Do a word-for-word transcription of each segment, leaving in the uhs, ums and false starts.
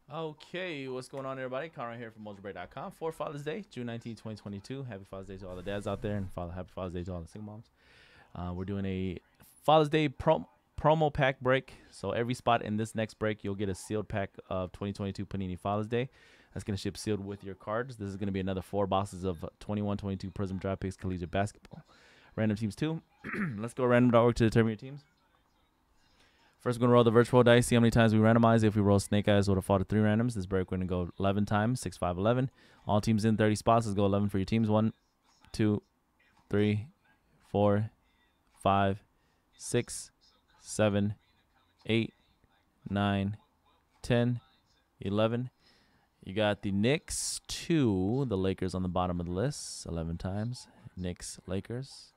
Okay, what's going on, everybody? Conrad here from Mojo Break dot com for Father's Day, June nineteenth, twenty twenty-two. Happy Father's Day to all the dads out there, and father, happy Father's Day to all the single moms. Uh, we're doing a Father's Day prom- promo pack break. So every spot in this next break, you'll get a sealed pack of twenty twenty-two Panini Father's Day. That's going to ship sealed with your cards. This is going to be another four boxes of twenty-one twenty-two Prism Draft Picks Collegiate Basketball. Random teams, too. Let's go random dot org to determine your teams. First, we're going to roll the virtual dice, see how many times we randomize. If we roll snake eyes, we'll default to three randoms. This break, we're going to go eleven times, six, five, eleven. All teams in thirty spots. Let's go eleven for your teams. one, two, three, four, five, six, seven, eight, nine, ten, eleven. You got the Knicks, two, the Lakers on the bottom of the list, eleven times. Knicks, Lakers.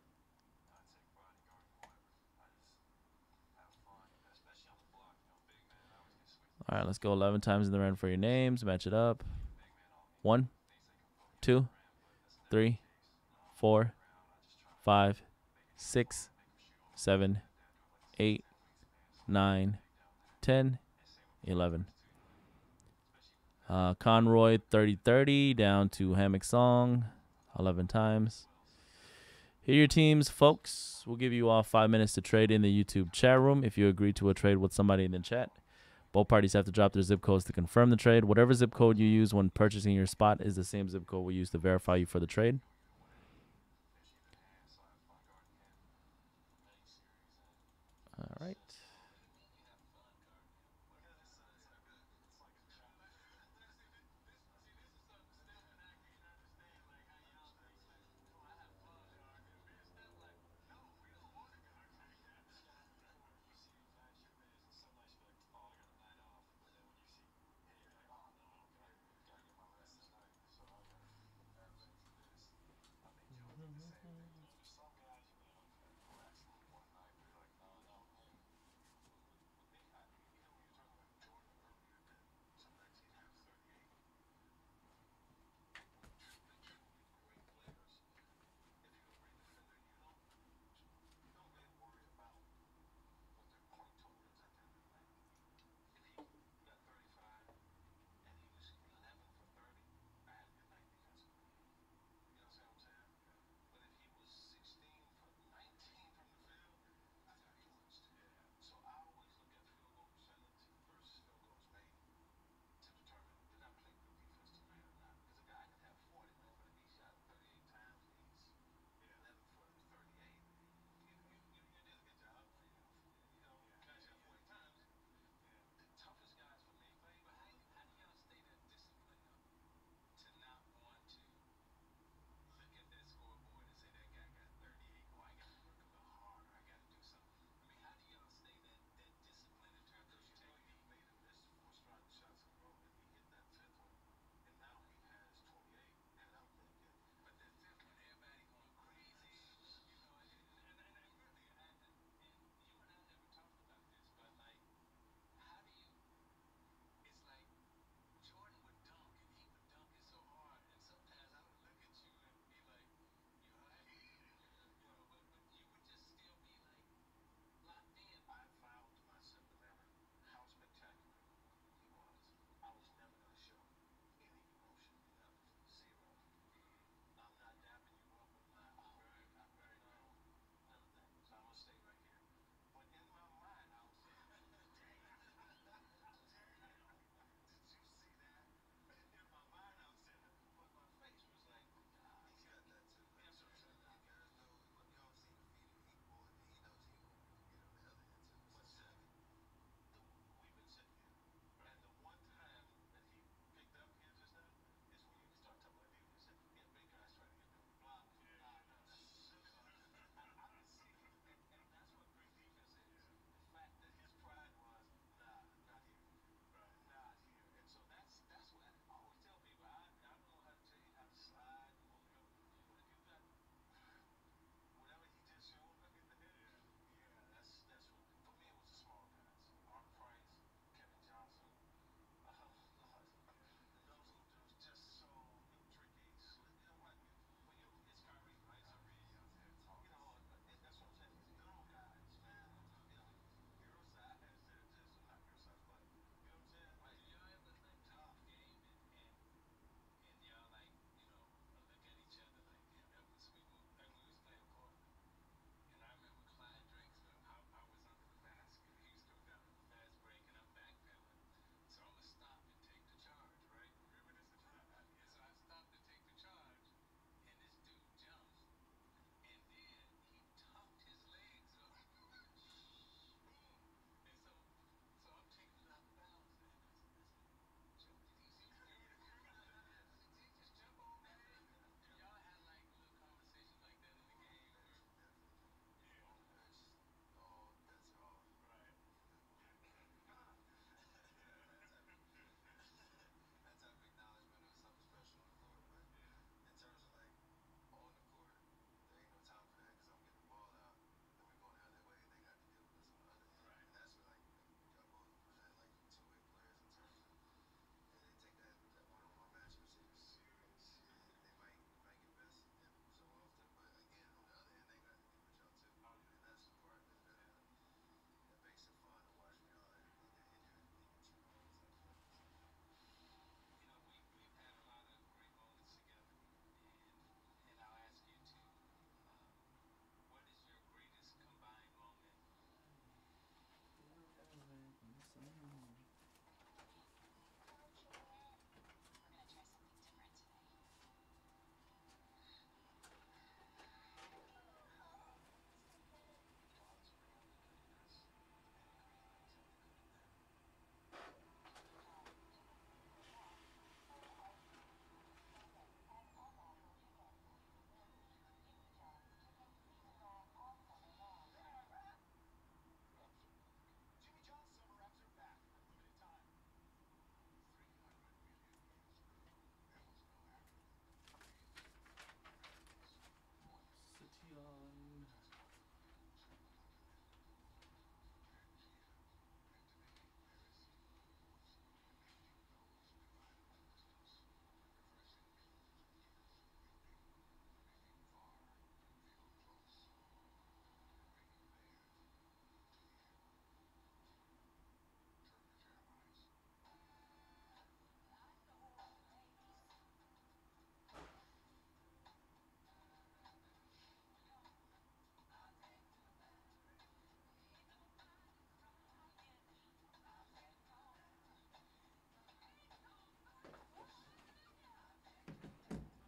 All right, let's go eleven times in the run for your names. Match it up. One, two, three, four, five, six, seven, eight, nine, ten, eleven. Uh, Conroy thirty thirty down to Hammock Song eleven times. Here are your teams, folks. We'll give you all five minutes to trade in the YouTube chat room if you agree to a trade with somebody in the chat. Both parties have to drop their zip codes to confirm the trade. Whatever zip code you use when purchasing your spot is the same zip code we use to verify you for the trade. All right.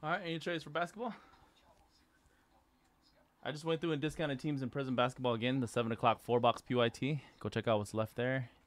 All right, any trades for basketball? I just went through and discounted teams in Prism basketball again. The seven o'clock four box P Y T. Go check out what's left there.